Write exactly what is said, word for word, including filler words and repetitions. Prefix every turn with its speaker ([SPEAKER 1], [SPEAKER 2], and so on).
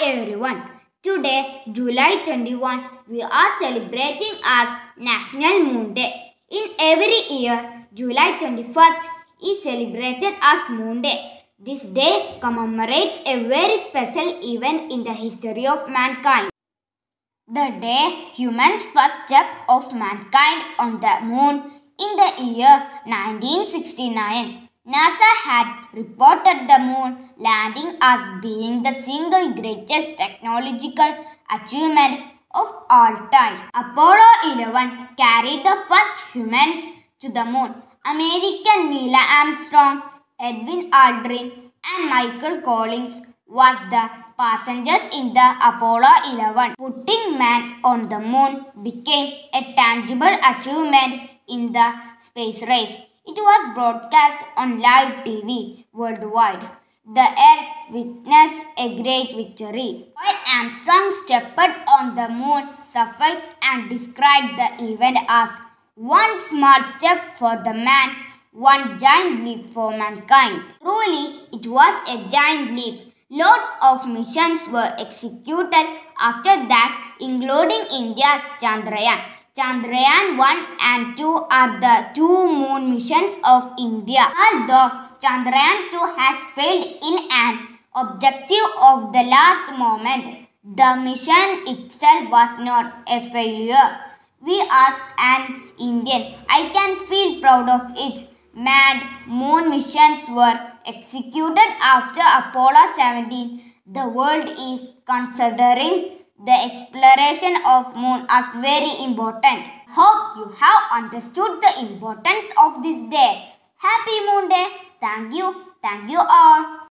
[SPEAKER 1] everyone. Today, July twenty-first, we are celebrating as National Moon Day. In every year, July twenty-first is celebrated as Moon Day. This day commemorates a very special event in the history of mankind. The day humans first step of mankind on the moon in the year nineteen sixty-nine. NASA had reported the moon landing as being the single greatest technological achievement of all time. Apollo eleven carried the first humans to the moon. American Neil Armstrong, Edwin Aldrin and Michael Collins was the passengers in the Apollo eleven. Putting man on the moon became a tangible achievement in the space race. It was broadcast on live T V worldwide. The Earth witnessed a great victory. While Armstrong stepped on the moon surface and described the event as one small step for the man, one giant leap for mankind. Truly, it was a giant leap. Lots of missions were executed after that, including India's Chandrayaan. Chandrayaan one and two are the two moon missions of India. Although Chandrayaan two has failed in an objective of the last moment, the mission itself was not a failure. We ask an Indian, I can feel proud of it. Manned moon missions were executed after Apollo seventeen. The world is considering the exploration of moon as very important. Hope you have understood the importance of this day. Happy Moon Day. Thank you. Thank you all.